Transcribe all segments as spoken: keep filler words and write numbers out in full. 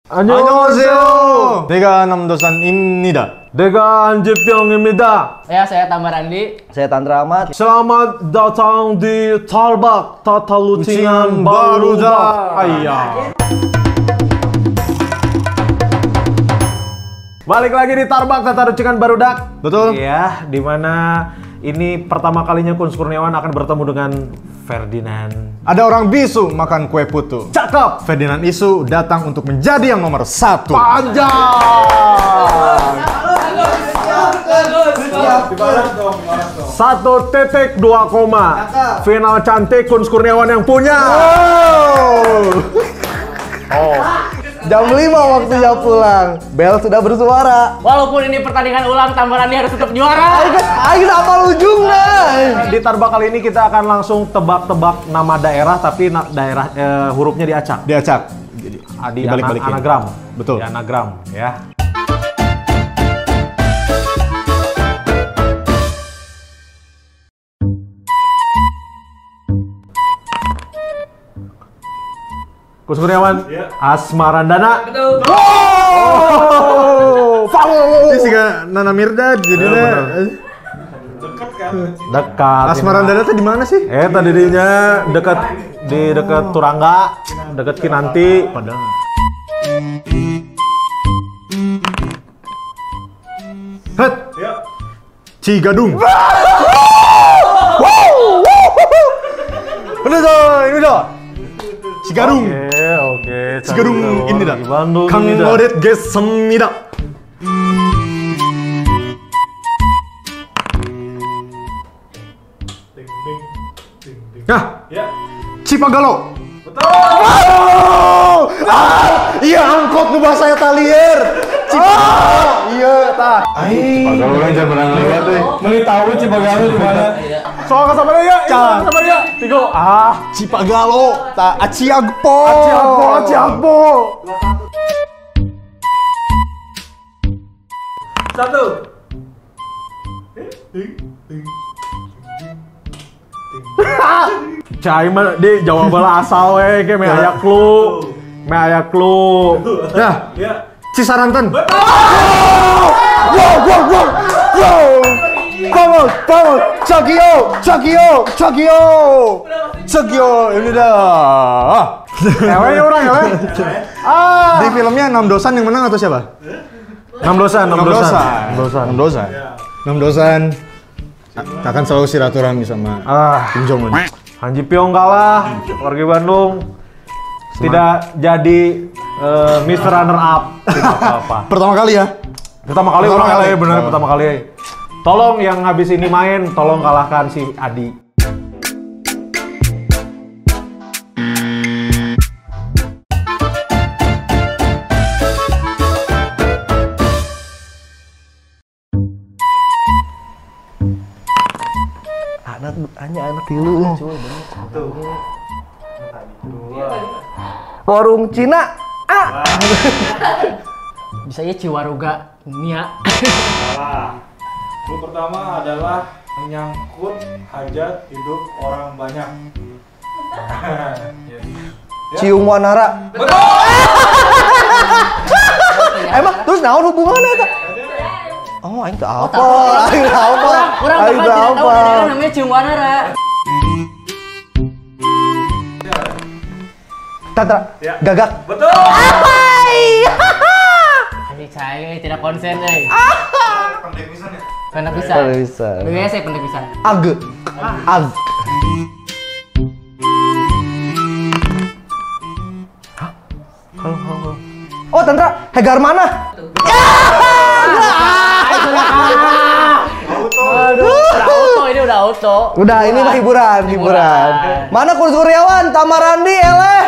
안녕하세요. 내가 남도산입니다. 내가 안지병입니다. Ya, saya Tambah Randi. Saya Tantra Ahmad. Selamat datang di Tarbak Tata Lucingan Barudak. Ayah. Balik lagi di Tarbak Tata Lucingan Barudak. Betul. Iya, dimana ini pertama kalinya Kun Kurniawan akan bertemu dengan Ferdinand. Ada orang bisu makan kue putu. Cakep. Ferdinand Isu datang untuk menjadi yang nomor satu. Panjang. Satu titik dua koma. Final cantik Kun Kurniawan yang punya. Oh. Jam lima waktunya pulang. Bel sudah bersuara. Walaupun ini pertandingan ulang, Tambah Randi harus tetap juara. Ayo apa ujungnya? Di Tarbak kali ini kita akan langsung tebak-tebak nama daerah, tapi na daerah eh, hurufnya diacak. Diacak. Jadi di Dibalik-balikin. ana anagram. Betul. Di anagram, ya. Kun Kurniawan, ya. Asmarandana. Betul. Oh, Ini sih gak Nana Mirdad jadinya. Dekat kan? Dekat. Asmarandana tuh di mana sih? Eh, tadi dinya dekat di dekat Turangga, dekat Kinanti. Padahal. Het. Ya. Cigadung. Ini dah, ini dah. Cigadung. Oke, oke. Cigadung ini dah. Bandung Kang ini dah. Odet gessemida. Nah, Ya. Cipagalo. Betul. Oh! Ah, iya angkot nu bahasa eta lieur. Cipagalo. Iya tah. Ai. Cipagalo kan zaman lewat deh. Meli tahu Cipagalo di mana? Soal sabar ya. Can. Sabar ya. Tigo. Ah, Cipagalo. Tah Aciagpo. Aciagpo, Aciagpo. Satu. Cai mah di Jawa bala asal we ke me aya clue. Me aya clue. Nah, Ya. Cisaranten. Wow, wow, wow, wow. Vamos, vamos. Chagio, Chagio, Chagio. Chagio, ini dah. Ewe orang ewe. Ah. Di filmnya Enam Dosan yang menang atau siapa? Enam dosan, enam Enam dosan. Dosan. Enam dosan. Enam Dosan. Enam Dosan. Akan selalu silaturahmi sama Ah, Kim Jong Un. Hanji Pyong kalah, warga Bandung. Tidak jadi eh, Mister Runner Up. Tidak apa-apa. Pertama kali ya. Pertama kali Pertama orang kali. L A bener Oh. pertama kali. Tolong yang habis ini main, tolong kalahkan si Adi. Anak hanya anak tilu. Warung Cina. Ah. Bisa ya Ciwaruga Nia. Salah. Clue pertama adalah menyangkut hajat hidup orang banyak. Ciung Wanara. Emang terus naon hubungannya eta? Oh, aing teu apa. Aing teu apa. Orang Aing bakal teu tidak tahu apa. daerah namanya Ciung Wanara. Tantra. Ya. Gagak. Betul. Adik saya tidak konsen eh. Pendek pisan ya. Pendek bisa. Pendek pisan. B W S ya pendek bisa. Ag. Ag. Hah? Halo, halo. Oh, Tantra, Hegar mana? Aduh, udah auto ini udah auto. Udah, ini mah hiburan, hiburan. Mana Kun Kurniawan, Tambah Randi, eleh.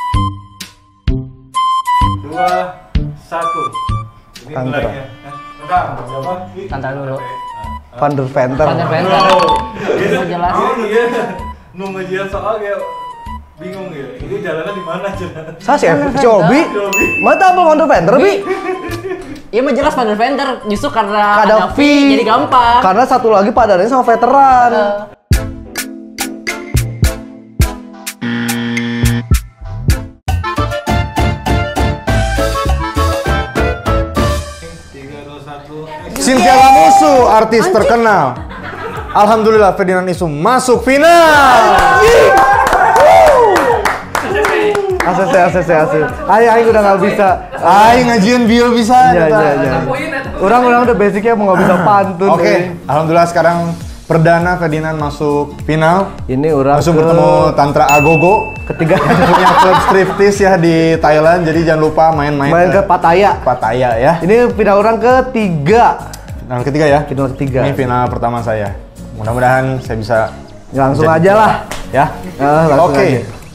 Dua, satu. Ini Tantra. nilainya. Eh, Bentar, siapa? Ih. Tantra dulu. Van der Venter. Van der Venter. Gitu. Jelas. Oh iya. Nu ngajian soal kayak bingung ya. Ini jalannya di mana jalan? Saya si si Obi. Mata apa Van der Venter, Bi? Iya mah jelas Van der Venter justru karena Ada ada V. V jadi gampang. Karena satu lagi padannya sama veteran. Chintya Lamusu, artis terkenal. Alhamdulillah Ferdinand Isum masuk final. A C C, A C C, A C C. Aing, aing udah nggak bisa. Aing ngajian bio bisa. Iya, iya, iya. Orang-orang udah basicnya mau nggak bisa pantun. Oke, okay. Alhamdulillah sekarang perdana Ferdinand masuk final. Ini orang langsung ke... bertemu Tantra Agogo. Ketiga punya klub striptease ya di Thailand. Jadi jangan lupa main-main main ke, ke Pattaya. Pattaya ya. Ini final orang ketiga. Final ketiga ya? Final ketiga. Ini final pertama saya. Mudah-mudahan saya bisa ya, langsung aja lah ya. Nah, Oke. Okay.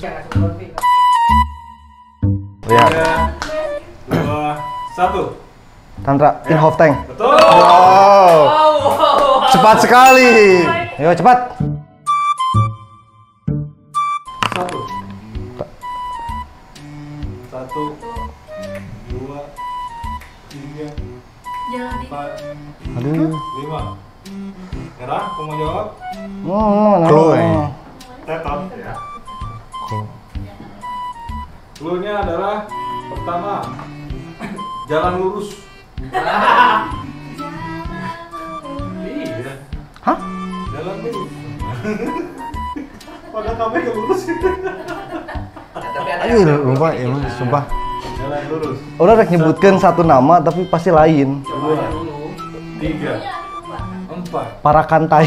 Lihat. Dua, satu. Tantra in half tank. Betul. Wow. Cepat sekali. Ayo cepat. Satu. Satu. Dua. Tiga. Empat. Aduh. Lima. Merah, kamu mau jawab? Hmm, Clue ya. Tetap ya. Clue-nya adalah pertama, jalan lurus. Iya. Hah? Jalan lurus. Pada kamu yang lurus. Ayo lupa ya mas, sumpah. Jalan lurus. Udah rek nyebutkan satu nama tapi pasti lain. Dua, tiga, empat. Parakantai.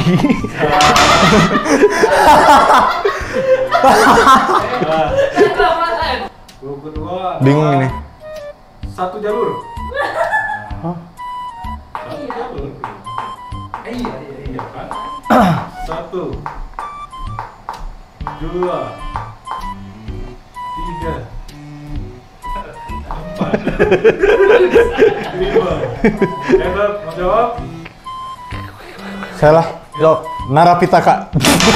Clue kedua. Bingung ini. Satu jalur. Hah? Satu jalur. Iya, iya, iya kan? Satu, dua, tiga, empat, lima. Edward, mau jawab? Saya lah. Jawab. Narapitaka.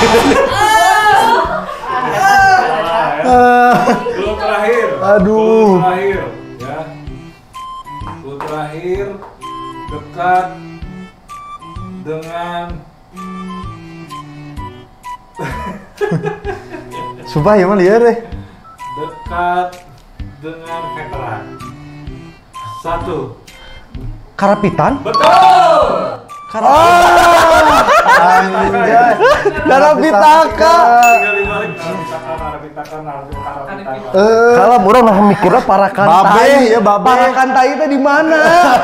Clue terakhir. Aduh. Clue terakhir, ya. Clue terakhir dekat dengan Sumpah ya mah liar deh. dekat dengan veteran. Satu. Karapitan? Betul. Anjay. Narapitaka. Tinggal dibalik Narapitaka, Narapitaka, Narapitaka. Eh, Kalau murah mah mikirnya Parakantai. Babe, ya, babe. Parakantai itu di mana?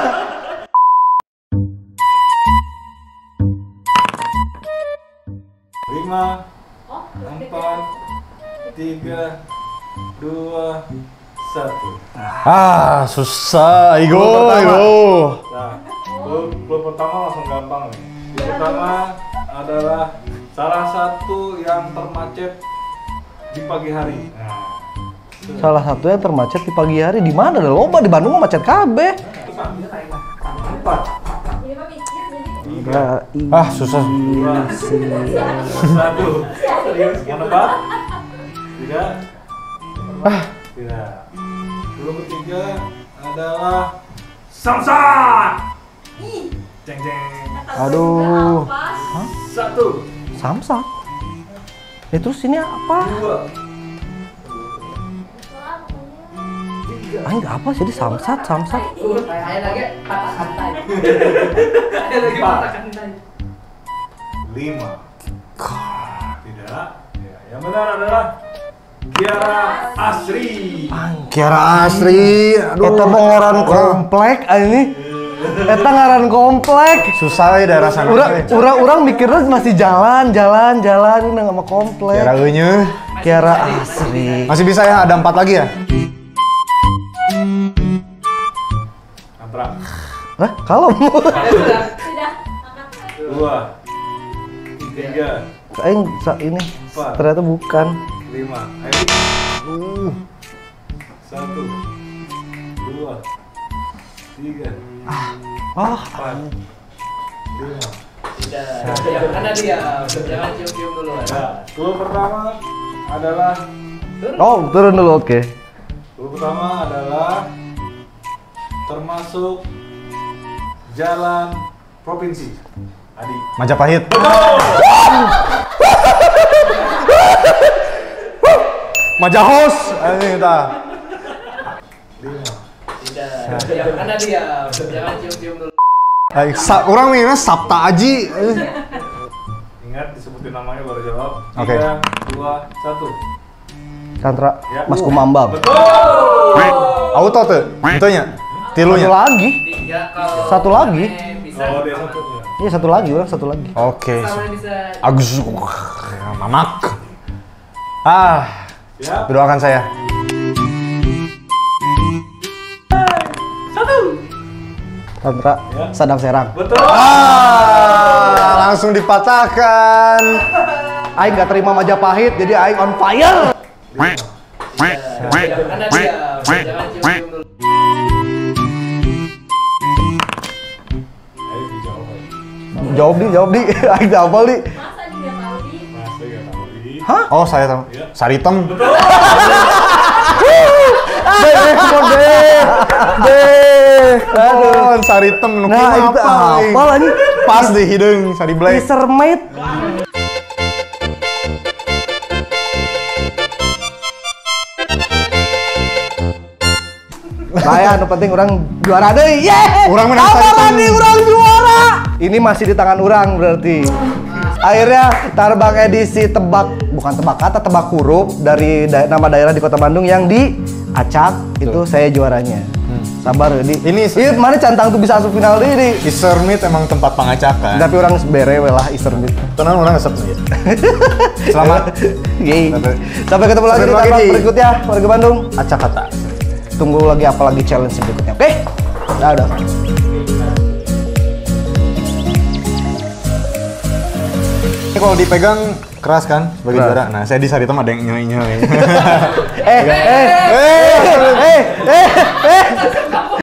Lima, empat, tiga, dua, satu. ah, susah. Igo, Clue pertama. igo. Nah, clue, clue pertama langsung gampang nih. Clue pertama adalah salah satu yang termacet di pagi hari. Nah, Salah satu yang termacet di pagi hari di mana? Ada loba di Bandung mah macet kabeh. empat, tiga, Ah, susah. dua, satu. Mau nebak? Tidak. Ah, tidak. Clue ketiga adalah Samsat. Jeng jeng. Aduh. Satu, Samsak. Ya terus ini apa? dua, Ah, enggak apa jadi samsat, samsat. lima. Tidak. Ya, yang benar adalah Kiara Asri. Kiara Asri. Aduh. Eta mah ngaran komplek ah, ini. Eta ngaran komplek. Susah ya daerah sana. Urang urang urang mikirnya masih jalan, jalan, jalan ini sama komplek. Kiara eueuh. Kiara Asri. Masih bisa ya, ada empat lagi ya? Antra. Hah? Kalau Dua. Tiga. Aing sa- ini Empat. ternyata bukan. Lima. Ayo. Satu. Dua. Tiga. Oh, Empat. Lima. Karena dia jangan cium-cium dulu. Nah, clue pertama adalah oh turun dulu oke. clue pertama adalah termasuk jalan provinsi. Adi. Majapahit. Majahos. Ini kita. Lima. Tidak. Karena dia jangan cium-cium dulu. Ay, sa orang minta Sabta Aji. Ingat disebutin namanya baru jawab. Oke. Tiga, dua, satu. Chandra, Ya. Mas Kumambang. Auto tuh, tentunya. Satu Tilunya. lagi. Tiga kalau Satu lagi. Oh, dia satu. Ya. Iya satu lagi, orang satu lagi. Oke. sama bisa Agus. Mamak. Ah, Siap. doakan saya. Chandra, Ya. Sadang Serang. Betul. Ah, langsung dipatahkan. Aing nggak terima Majapahit, jadi Aing on fire. karena dia jangan cium dulu. Ayo dijawab. aja. Jawab di, jawab di. Aing nggak hafal di. Masa dia tahu di Masih nggak tahu di. Oh, saya tahu. Iya. Saritem. Deh, mon deh. Deh. Oh, Saritem nu Nah, kieu itu apa? apa lagi? Pas di hidung, Sari Blade. Teaser mate. Nah ya, nu penting orang juara deh. Yeay! Urang menang Apa Saritem. lagi orang juara? Ini masih di tangan orang berarti. Akhirnya Tarbang edisi tebak, bukan tebak kata, tebak huruf dari da- nama daerah di Kota Bandung yang diacak, itu saya juaranya. Sabar di. Ini- Iya, mana cantang tuh bisa masuk final deh di. Easter Meat emang tempat pangacakan. Tapi orang bere we lah Easter Meat. Tenang, orang ngesep ya. Selamat. Yeay. Sampai- Sampai ketemu lagi Sampai di lagi Tarbang di- berikutnya, warga Bandung. Acak kata. Tunggu lagi apa lagi challenge berikutnya. Oke? Dadah. Ini kalau dipegang keras kan sebagai Keras. juara. Nah, saya di Saritem ada yang nyoi-nyoi. Eh, eh, eh, eh, eh, eh.